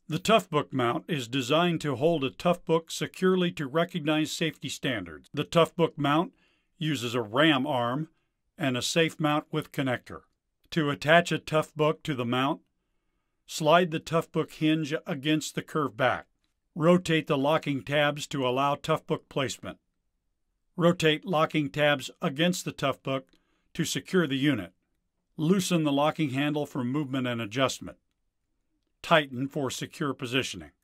The Toughbook mount is designed to hold a Toughbook securely to recognized safety standards. The Toughbook mount uses a ram arm and a safe mount with connector. To attach a Toughbook to the mount, slide the Toughbook hinge against the curved back. Rotate the locking tabs to allow Toughbook placement. Rotate locking tabs against the Toughbook to secure the unit. Loosen the locking handle for movement and adjustment. Tighten for secure positioning.